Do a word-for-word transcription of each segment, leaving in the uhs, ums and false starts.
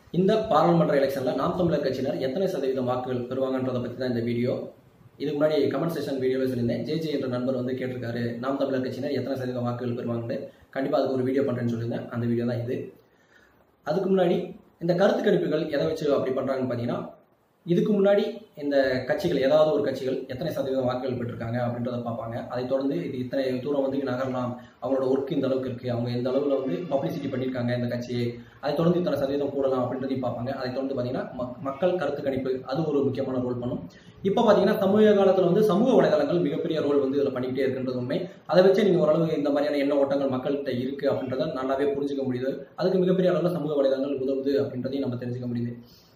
இந்த பாராளுமன்ற எலெக்ஷன்ல நாம் தமிழர் கட்சியினர் எத்தனை சதவீதம் வாக்குகள் பெறுவாங்கன்றதை பற்றி தான் இந்த வீடியோ. இதுக்கு முன்னாடி கமெண்ட் செக்ஷன் வீடியோவில் சொல்லியிருந்தேன். ஜே ஜே என்ற நண்பர் வந்து கேட்டிருக்காரு, நாம் தமிழர் கட்சியினர் எத்தனை சதவீதம் வாக்குகள் பெறுவாங்கன்னு. கண்டிப்பாக அதுக்கு ஒரு வீடியோ பண்ணுறேன்னு சொல்லியிருந்தேன். அந்த வீடியோ தான் இது. அதுக்கு முன்னாடி இந்த கருத்து கணிப்புகள் எதை வச்சு அப்படி பண்ணுறாங்கன்னு பார்த்தீங்கன்னா, இதுக்கு முன்னாடி இந்த கட்சிகள் ஏதாவது ஒரு கட்சிகள் எத்தனை சதவீதம் வாக்குகள் பெற்றிருக்காங்க அப்படின்றத பார்ப்பாங்க. அதை தொடர்ந்து இது இத்தனை தூரம் வந்து நகரலாம், அவங்களோட ஒர்க் இந்த அளவுக்கு இருக்குது, அவங்க எந்த அளவில் வந்து பப்ளிசிட்டி பண்ணியிருக்காங்க இந்த கட்சியை, அதை தொடர்ந்து இத்தனை சதவீதம் போடலாம் அப்படின்றதையும் பார்ப்பாங்க. அதை தொடர்ந்து பார்த்தீங்கன்னா மக்கள் கருத்து கணிப்பு, அது ஒரு முக்கியமான ரோல் பண்ணும். இப்போ பார்த்தீங்கன்னா சமூக காலத்தில் வந்து சமூக வலைதளங்கள் மிகப்பெரிய ரோல் வந்து இதில் பண்ணிக்கிட்டே இருக்குன்றது உண்மை. அதை வச்சு நீங்கள் ஓரளவு இந்த மாதிரியான எண்ண ஓட்டங்கள் மக்கள்கிட்ட இருக்குது அப்படின்றத நல்லாவே புரிஞ்சுக்க முடியுது. அதுக்கு மிகப்பெரிய அளவில் சமூக வலைதளங்கள் உதவுது அப்படின்றதையும் நம்ம தெரிஞ்சுக்க முடியுது.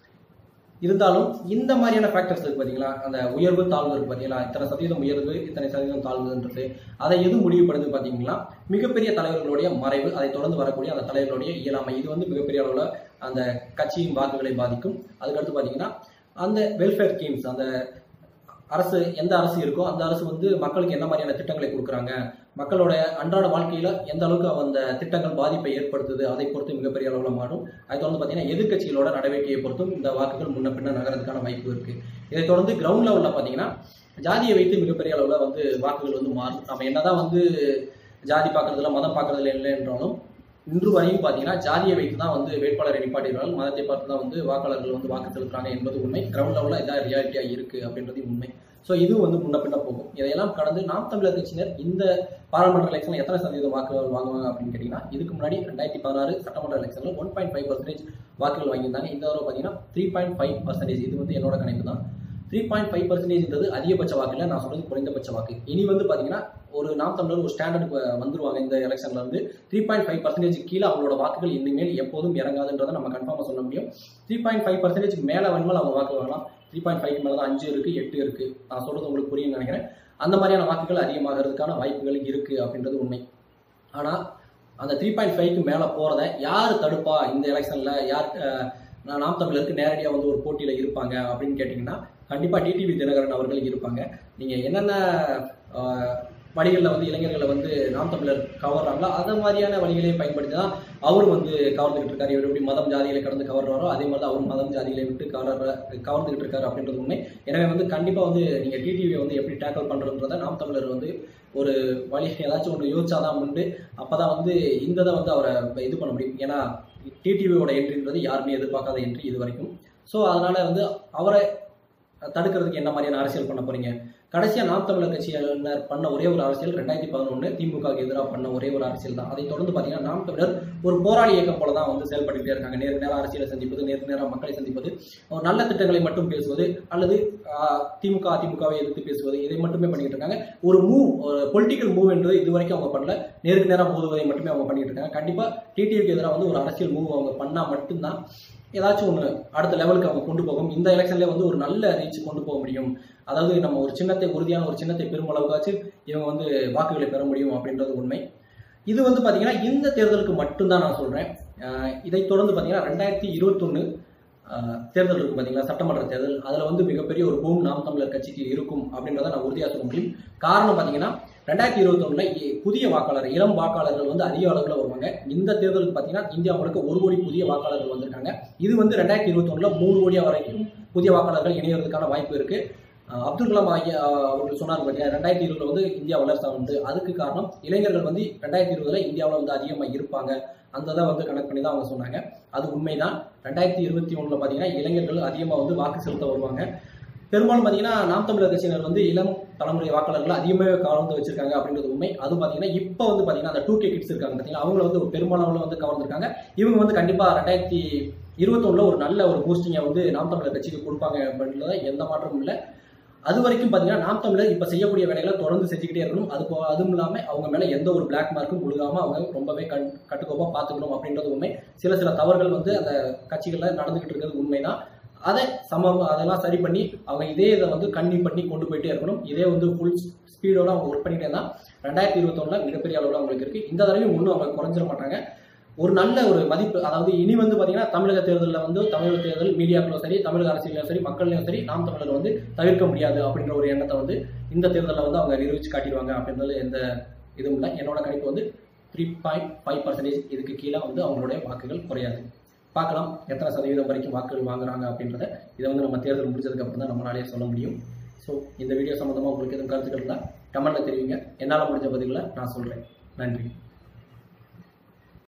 இருந்தாலும் இந்த மாதிரியான ஃபேக்டர்ஸ் இருக்கு பார்த்தீங்களா, அந்த உயர்வு தாழ்வு இருக்கு பார்த்தீங்களா, இத்தனை சதவீதம் உயர்வு இத்தனை சதவீதம் தாழ்வுன்றது, அதை எது முடிவு பண்ணுது பார்த்தீங்கன்னா மிகப்பெரிய தலைவர்களுடைய மறைவு, அதை தொடர்ந்து வரக்கூடிய அந்த தலைவர்களுடைய இயலாமை, இது வந்து மிகப்பெரிய அளவில் அந்த கட்சியின் வாக்குகளை பாதிக்கும். அதுக்கடுத்து பார்த்தீங்கன்னா அந்த வெல்ஃபேர் ஸ்கீம்ஸ், அந்த அரசு எந்த அரசு இருக்கோ அந்த அரசு வந்து மக்களுக்கு என்ன மாதிரியான திட்டங்களை கொடுக்குறாங்க, மக்களோட அன்றாட வாழ்க்கையில எந்த அளவுக்கு அந்த திட்டங்கள் பாதிப்பை ஏற்படுத்துது, அதை பொறுத்து மிகப்பெரிய அளவில் மாறும். அதை தொடர்ந்து பார்த்தீங்கன்னா எதிர்கட்சிகளோட நடவடிக்கையை பொறுத்தும் இந்த வாக்குகள் முன்ன பின்ன நகரத்துக்கான வாய்ப்பு இருக்கு. இதை தொடர்ந்து கிரவுண்ட் லெவலில் பார்த்தீங்கன்னா ஜாதியை வைத்து மிகப்பெரிய அளவில் வந்து வாக்குகள் வந்து மாறும். நம்ம என்னதான் வந்து ஜாதி பார்க்கறதுல மதம் பார்க்கறதுல இல்லை என்றாலும் இன்று வரையும் பார்த்தீங்கன்னா ஜாதியை வைத்து தான் வந்து வேட்பாளரை நிப்பாட்டுகிறார்கள், மதத்தை பார்த்து தான் வந்து வாக்காளர்கள் வந்து வாக்கு செலுத்துறாங்க என்பது உண்மை. கிரவுண்ட் லெவலில் இதான் ரியாலிட்டியாக இருக்கு அப்படின்றது உண்மை. ஸோ இது வந்து முன்ன பின்ன போகும். இதையெல்லாம் கடந்து நாம் தமிழர் கட்சியினர் இந்த பாராளுமன்ற எலெக்ஷனில் எத்தனை சதவீதம் வாக்குகள் வாங்குவாங்க அப்படின்னு கேட்டீங்கன்னா, இதுக்கு முன்னாடி ரெண்டாயிரத்தி பதினாறு சட்டமன்ற எலெக்ஷனில் ஒன் பாயிண்ட் ஃபைவ் பர்சன்டேஜ் வாக்குகள் வாங்கியிருந்தாங்க. இந்த தடவை பார்த்தீங்கன்னா த்ரீ பாயிண்ட் ஃபைவ் பர்சன்டேஜ். இது வந்து என்னோட கணிப்பு தான். த்ரீ பாயிண்ட் ஃபைவ் பர்சன்டேஜ்ன்றது அதிகபட்ச வாக்கு இல்லை, நான் சொல்றது குறைந்தபட்ச வாக்கு. இனி வந்து பார்த்தீங்கன்னா ஒரு நாம் தமிழர் ஒரு ஸ்டாண்டர்டுக்கு வந்துருவாங்க இந்த எலெக்ஷன்ல வந்து. த்ரீ பாயிண்ட் ஃபைவ் பர்சன்டேஜ் கீழே அவங்களோட வாக்குகள் இனிமேல் எப்போதும் இறங்காதுன்றதை நம்ம கன்ஃபார்மாக சொல்ல முடியும். த்ரீ பாயிண்ட் ஃபைவ் பர்சன்டேஜ் மேலே வேணுமால் அவங்க வாக்கு வாங்கலாம். த்ரீ பாயிண்ட் ஃபைவ் மேலே தான் அஞ்சு இருக்கு, எட்டு இருக்கு. நான் சொல்றது உங்களுக்கு புரியும் நினைக்கிறேன். அந்த மாதிரியான வாக்குகள் அதிகமாகிறதுக்கான வாய்ப்புகள் இருக்கு அப்படின்றது உண்மை. ஆனால் அந்த த்ரீ பாயிண்ட் ஃபைவ்க்கு மேலே போறதை யார் தடுப்பா இந்த எலெக்ஷன்ல, யார் நாம் தமிழருக்கு நேரடியாக வந்து ஒரு போட்டியில் இருப்பாங்க அப்படின்னு கேட்டிங்கன்னா கண்டிப்பாக டிடிவி தினகரன் அவர்கள் இருப்பாங்க. நீங்கள் என்னென்ன வழிகளில் வந்து இளைஞர்களை வந்து நாம் தமிழர் கவர்றாங்களோ அந்த மாதிரியான வழிகளை பயன்படுத்தி தான் அவரும் வந்து கவர்ந்துகிட்டு இருக்காரு. இவர் எப்படி மதம் ஜாதிகளை கடந்து கவர்றாரோ அதே மாதிரி தான் அவரும் மதம் ஜாதிகளை விட்டு கவர்ற கவர்ந்துகிட்டு இருக்காரு அப்படின்றது உண்மை. எனவே வந்து கண்டிப்பாக வந்து நீங்கள் டிடிவியை வந்து எப்படி டேக்கிள் பண்ணுறதுன்றதை நாம் தமிழர் வந்து ஒரு வழி ஏதாச்சும் ஒன்று யோசிச்சாதான் உண்டு. அப்போ தான் வந்து இந்த இதை வந்து அவரை இது பண்ண முடியும். ஏன்னா டிடிவியோட என்ட்ரின்றது யாருமே எதிர்பார்க்காத என்ட்ரி இது வரைக்கும். ஸோ அதனால வந்து அவரை தடுக்கிறதுக்கு என்ன மாதிரியான அரசியல் பண்ண போறீங்க? கடைசியாக நாம் தமிழர் கட்சியினர் பண்ண ஒரே ஒரு அரசியல் ரெண்டாயிரத்தி பதினொன்று திமுகவுக்கு எதிராக பண்ண ஒரே ஒரு அரசியல் தான். அதை தொடர்ந்து பார்த்தீங்கன்னா நாம் தமிழர் ஒரு போராளி இயக்கம் போல தான் வந்து செயல்பட்டுட்டே இருக்காங்க. நேருக்கு நேரம் அரசியலை சந்திப்பது, நேருக்கு நேரம் மக்களை சந்திப்பது, ஒரு நல்ல திட்டங்களை மட்டும் பேசுவது, அல்லது திமுக அதிமுகவை எதிர்த்து பேசுவது, இதை மட்டுமே பண்ணிட்டு இருக்காங்க. ஒரு மூவ், ஒரு பொலிட்டிக்கல் மூவ் என்றது இது வரைக்கும் அவங்க பண்ணல. நேருக்கு நேரம் மோதுவதை மட்டுமே அவங்க பண்ணிட்டு இருக்காங்க. கண்டிப்பாக டிடிவிக்கு எதிராக வந்து ஒரு அரசியல் மூவ் அவங்க பண்ணா மட்டும்தான் ஏதாச்சும் ஒன்று அடுத்த லெவலுக்கு அவங்க கொண்டு போகும். இந்த எலெக்ஷன்ல வந்து ஒரு நல்ல ரீச் கொண்டு போக முடியும். அதாவது நம்ம ஒரு சின்னத்தை, உறுதியான ஒரு சின்னத்தை பெருமளவுக்காச்சு இவங்க வந்து வாக்குகளை பெற முடியும் அப்படின்றது உண்மை. இது வந்து பார்த்தீங்கன்னா இந்த தேர்தலுக்கு மட்டும்தான் நான் சொல்றேன். இதை தொடர்ந்து பார்த்தீங்கன்னா ரெண்டாயிரத்தி இருபத்தொன்னு தேர்தல் இருக்கு பார்த்தீங்களா, சட்டமன்ற தேர்தல். அதில் வந்து மிகப்பெரிய ஒரு பூம் நாம் தமிழர் கட்சிக்கு இருக்கும் அப்படின்றத நான் உறுதியாக சொல்ல முடியும். காரணம் பார்த்தீங்கன்னா ரெண்டாயிரத்தி இருபத்தி ஒண்ணுல புதிய வாக்காளர், இளம் வாக்காளர்கள் வந்து அதிக அளவில் வருவாங்க. இந்த தேர்தலுக்கு பார்த்தீங்கன்னா இந்தியா முழுக்க ஒரு கோடி புதிய வாக்காளர்கள் வந்திருக்காங்க. இது வந்து ரெண்டாயிரத்தி இருபத்தி ஒண்ணுல மூணு கோடியா வரைக்கும் புதிய வாக்காளர்கள் இணையறதுக்கான வாய்ப்பு இருக்கு. அப்துல் கலாம் ஐயா அவர்கள் சொன்னார் பார்த்தீங்கன்னா ரெண்டாயிரத்தி இருபதுல வந்து இந்தியா வளர்ச்சி வந்து, அதுக்கு காரணம் இளைஞர்கள் வந்து ரெண்டாயிரத்தி இருபதுல இந்தியாவில் வந்து அதிகமாக இருப்பாங்க. அந்த இதை வந்து கனெக்ட் பண்ணி தான் அவங்க சொன்னாங்க. அது உண்மைதான். ரெண்டாயிரத்தி இருபத்தி ஒண்ணுல பார்த்தீங்கன்னா இளைஞர்கள் அதிகமாக வந்து வாக்கு செலுத்த வருவாங்க. பெரும்பாலும் பார்த்தீங்கன்னா நாம் தமிழர் கட்சியினர் வந்து இளம் தலைமுறை வாக்காளர்கள் அதிகமாக கவர்ந்து வச்சிருக்காங்க அப்படின்றது உண்மை. அது பார்த்தீங்கன்னா இப்போ வந்து பார்த்தீங்கன்னா அந்த டூ கே கிட்ஸ் இருக்காங்க பார்த்தீங்கன்னா, அவங்கள வந்து ஒரு பெரும்பாலான வந்து கவர்ந்துருக்காங்க. இவங்க வந்து கண்டிப்பாக ரெண்டாயிரத்தி இருபத்தொன்னுல ஒரு நல்ல ஒரு பூஸ்டிங்கை வந்து நாம் தமிழர் கட்சிக்கு கொடுப்பாங்க அப்படின்றத எந்த மாற்றமும் இல்லை. அது வரைக்கும் பார்த்தீங்கன்னா நாம் தமிழர் இப்போ செய்யக்கூடிய வேலைகளை தொடர்ந்து செஞ்சுக்கிட்டே இருக்கணும். அது அதுவும் இல்லாமல் அவங்க மேலே எந்த ஒரு பிளாக் மார்க்கும் கொடுக்காம அவங்க ரொம்பவே கண் கட்டுக்கோப்பாக பார்த்துக்கணும் அப்படின்றது உண்மை. சில சில தவறுகள் வந்து அந்த கட்சிகளில் நடந்துகிட்டு இருக்கிறது உண்மைதான். அதை சமம் அதெல்லாம் சரி பண்ணி அவங்க இதே இதை வந்து கண்ணி பண்ணி கொண்டு போயிட்டே இருக்கணும். இதே வந்து ஃபுல் ஸ்பீடோட அவங்க ஒர்க் பண்ணிட்டே தான் ரெண்டாயிரத்தி இருபத்தொன்னுல மிகப்பெரிய அளவில் அவங்களுக்கு இருக்கு. இந்த தடவையும் ஒன்றும் அவங்க குறைஞ்சிட மாட்டாங்க. ஒரு நல்ல ஒரு மதிப்பு, அதாவது இனி வந்து பார்த்தீங்கன்னா தமிழக தேர்தலில் வந்து தமிழக தேர்தல் மீடியாக்களும் சரி, தமிழக அரசியலையும் சரி, மக்களையும் சரி, நாம் தமிழர் வந்து தவிர்க்க முடியாது அப்படின்ற ஒரு எண்ணத்தை வந்து இந்த தேர்தலில் வந்து அவங்க நிரூபிச்சு காட்டிடுவாங்க அப்படின்றது எந்த இதுவும் இல்லை. என்னோட கணிப்பு வந்து த்ரீ பாயிண்ட் ஃபைவ் பர்சன்டேஜ் இதுக்கு கீழே வந்து அவங்களுடைய வாக்குகள் குறையாது. பார்க்கலாம் எத்தனை சதவீதம் வரைக்கும் வாக்குகள் வாங்குறாங்க அப்படின்றத. இதை வந்து நம்ம தேர்தல் முடிச்சதுக்கு அப்புறம் தான் நம்மளாலேயே சொல்ல முடியும். ஸோ இந்த வீடியோ சம்மந்தமாக உங்களுக்கு எதுவும் கருத்துக்கள் இருந்தால் கமெண்ட்டில் தெரிவிங்க. என்னால் முடிஞ்ச பதில்களை நான் சொல்கிறேன். நன்றி.